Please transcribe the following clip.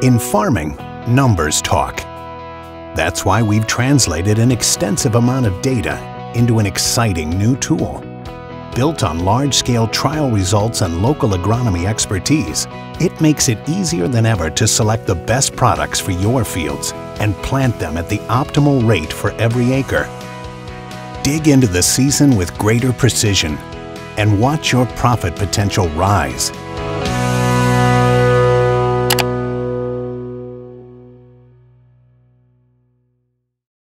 In farming, numbers talk. That's why we've translated an extensive amount of data into an exciting new tool. Built on large-scale trial results and local agronomy expertise, it makes it easier than ever to select the best products for your fields and plant them at the optimal rate for every acre. Dig into the season with greater precision and watch your profit potential rise